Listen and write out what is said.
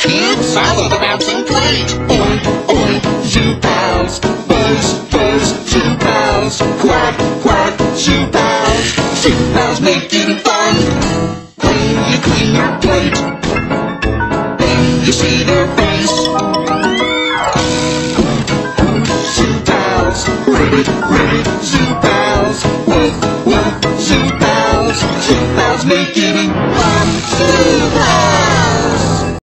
kids, follow the bouncing plate. Oink, oink, ZooPals. Buzz, buzz, ZooPals. Quack, quack, ZooPals. ZooPals make it fun. When you clean your plate, when you see their face. ZooPals, ready, ready, ZooPals. Woof, woof, ZooPals. ZooPals make it fun.